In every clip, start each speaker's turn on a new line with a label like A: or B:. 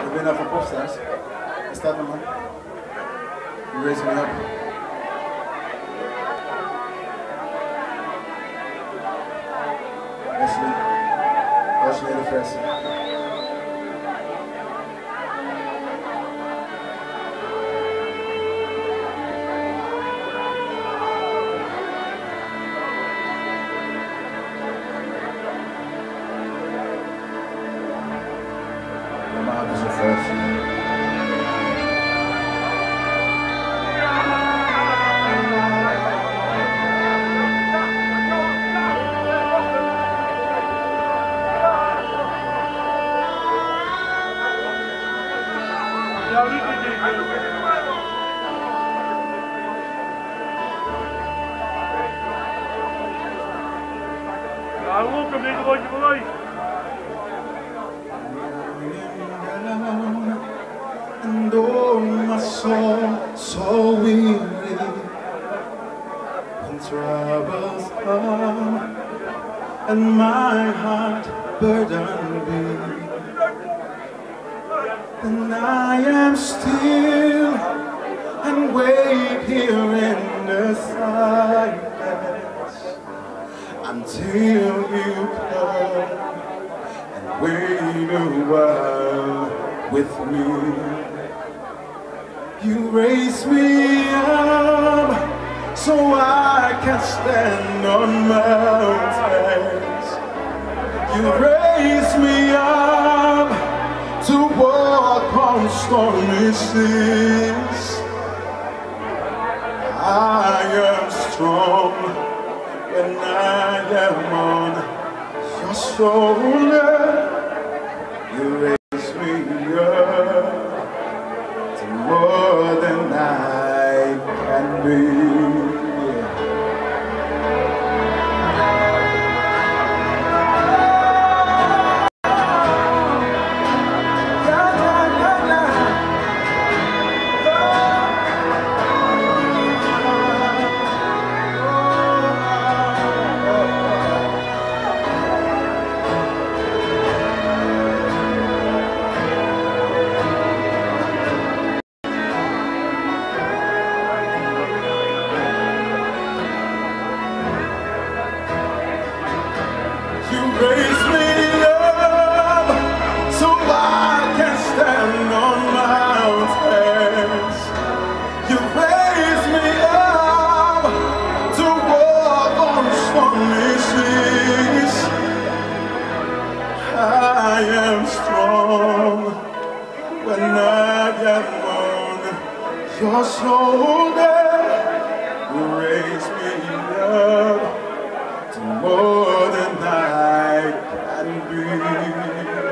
A: de winnaar van Popstars. Is dat nou, man? You raise me up. Wesley, originele versie. Normaal is een versie.
B: Ja, look hem niet, wat je verleest.
A: And oh, my soul, so weary, and troubles come, and my heart burdened be. And I am still and wait here in the silence until you come and wait a while with me. You raise me up so I can stand on mountains. You raise me up to walk on stormy seas. I am strong when I am on your shoulder. You raise me up to more than I can be. Raise me up so I can stand on mountains. You raise me up to walk on stormy seas. I am strong when I am on your shoulder. You raise me up to more than I can be.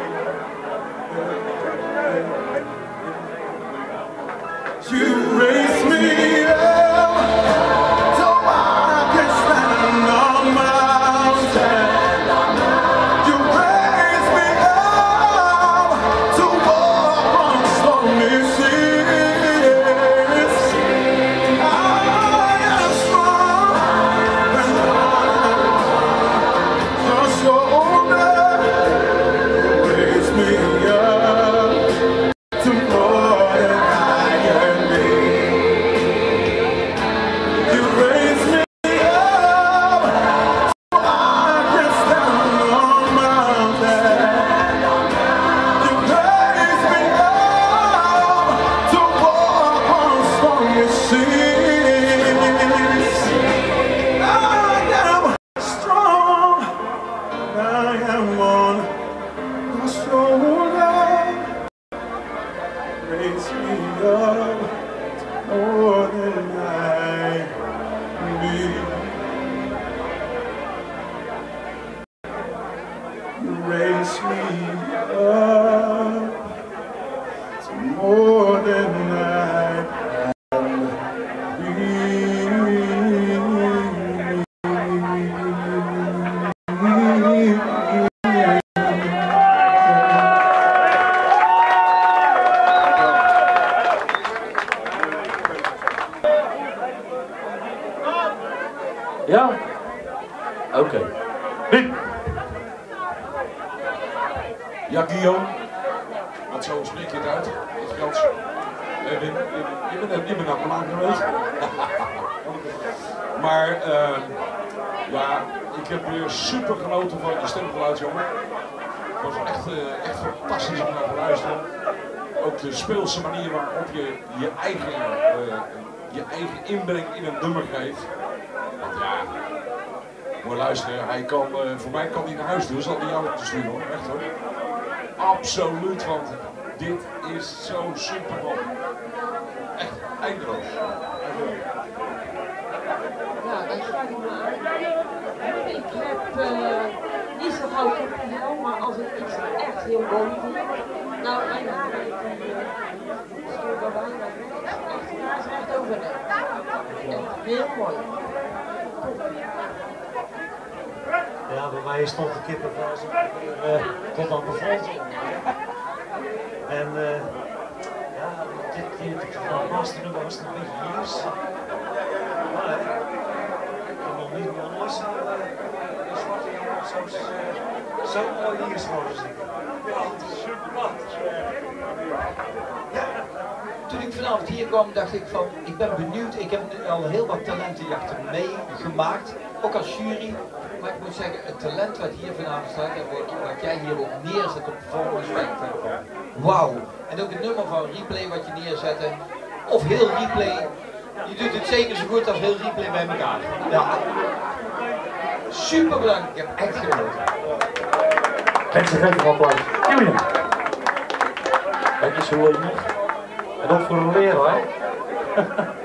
A: You raise me up so I can stand on mountains. You raise me up to walk on stormy seas. I am strong when your shoulder. Raise me up to more than I can be. You raise me up so I can stand on mountains. You raise me up to walk on stormy seas. I am strong. I am on your shoulder. Raise me up to more than I need. You raise me up to more than I can be.
B: Ja? Oké. Wie?
C: Ja, Guillaume. Wat zo spreekt. keer het uit. Dat is Frans. Wim, je bent naar Milaan geweest. Maar ja, ik heb weer super genoten van je stemgeluid, jongen. Het was echt fantastisch om naar te luisteren. Ook de speelse manier waarop je eigen inbreng in een nummer geeft. Want ja, moet luisteren, voor mij kan hij naar huis doen, zal hij jou te sturen hoor, echt hoor. Absoluut, want dit is zo super man. Echt eindeloos.
D: Ja, dat sluit ik me aan. Ik heb niet zo gauw kippenvel, maar als ik iets echt heel mooi vind. Nou, mijn vader stuurt daarbij, daar is echt over. Echt heel mooi.
E: Ja, bij mij stond de kippenvel tot aan de grond. En ja, dit laatste nummer was een beetje Iers. Maar ik heb nog niet meer los de zwarte jongen zo mooi Iers horen zingen. Super.
F: Toen ik vanavond hier kwam, dacht ik van, ik ben benieuwd. Ik heb al heel wat talentenjachten meegemaakt, ook als jury. Maar ik moet zeggen, het talent wat hier vanavond staat en wat jij hier ook neerzet op Performance Spectrum. Wauw. En ook het nummer van Replay wat je neerzette, of heel Replay. Je doet het zeker zo goed als heel Replay bij elkaar. Ja. Super bedankt, ik heb echt genoten.
B: Geef ze een applaus. Julian. Kijk eens hoe leuk. En ook voor een leraar.